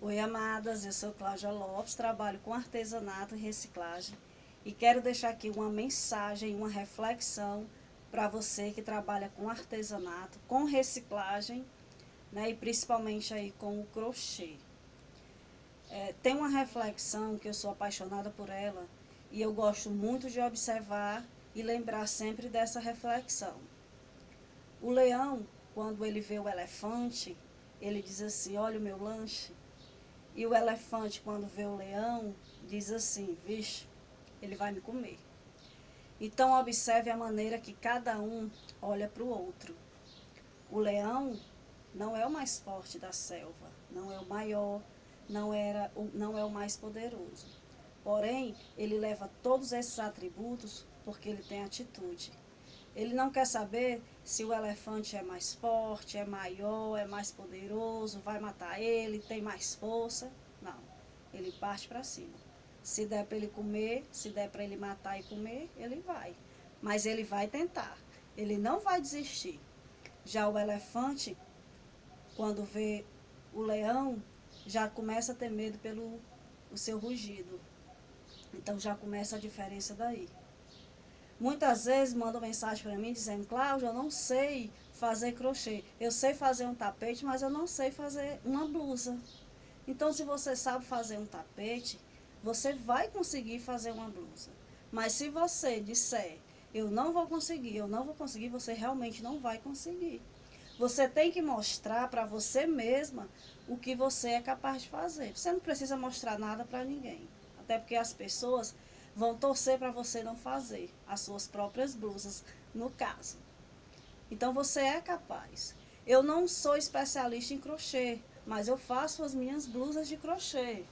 Oi, amadas, eu sou Cláudia Lopes, trabalho com artesanato e reciclagem e quero deixar aqui uma mensagem, uma reflexão para você que trabalha com artesanato, com reciclagem, né, e principalmente aí com o crochê. Tem uma reflexão que eu sou apaixonada por ela e eu gosto muito de observar e lembrar sempre dessa reflexão. O leão, quando ele vê o elefante, ele diz assim: olha o meu lanche. E o elefante, quando vê o leão, diz assim: vixe, ele vai me comer. Então, observe a maneira que cada um olha para o outro. O leão não é o mais forte da selva, não é o maior, não é o mais poderoso. Porém, ele leva todos esses atributos porque ele tem atitude. Ele não quer saber se o elefante é mais forte, é maior, é mais poderoso, vai matar ele, tem mais força. Não, ele parte para cima. Se der para ele comer, se der para ele matar e comer, ele vai. Mas ele vai tentar, ele não vai desistir. Já o elefante, quando vê o leão, já começa a ter medo pelo o seu rugido. Então já começa a diferença daí. Muitas vezes mandam mensagem para mim dizendo: Cláudia, eu não sei fazer crochê. Eu sei fazer um tapete, mas eu não sei fazer uma blusa. Então, se você sabe fazer um tapete, você vai conseguir fazer uma blusa. Mas se você disser: eu não vou conseguir, você realmente não vai conseguir. Você tem que mostrar para você mesma o que você é capaz de fazer. Você não precisa mostrar nada para ninguém. Até porque as pessoas vão torcer para você não fazer as suas próprias blusas, no caso. Então você é capaz. Eu não sou especialista em crochê, mas eu faço as minhas blusas de crochê.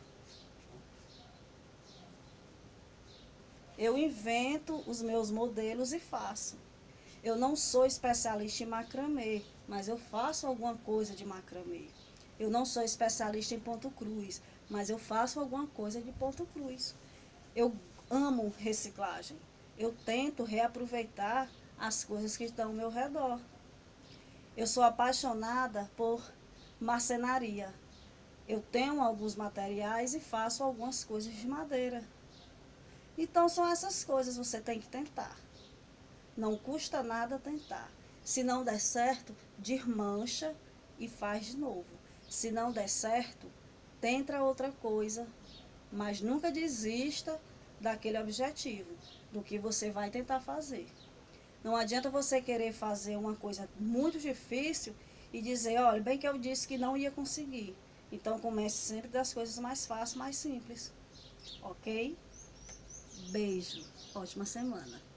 Eu invento os meus modelos e faço. Eu não sou especialista em macramê, mas eu faço alguma coisa de macramê. Eu não sou especialista em ponto cruz, mas eu faço alguma coisa de ponto cruz. Eu amo reciclagem. Eu tento reaproveitar as coisas que estão ao meu redor. Eu sou apaixonada por marcenaria. Eu tenho alguns materiais e faço algumas coisas de madeira. Então são essas coisas, você tem que tentar. Não custa nada tentar. Se não der certo, desmancha e faz de novo. Se não der certo, tenta outra coisa, mas nunca desista daquele objetivo, do que você vai tentar fazer. Não adianta você querer fazer uma coisa muito difícil e dizer: olha, bem que eu disse que não ia conseguir. Então comece sempre das coisas mais fáceis, mais simples. Ok? Beijo. Ótima semana.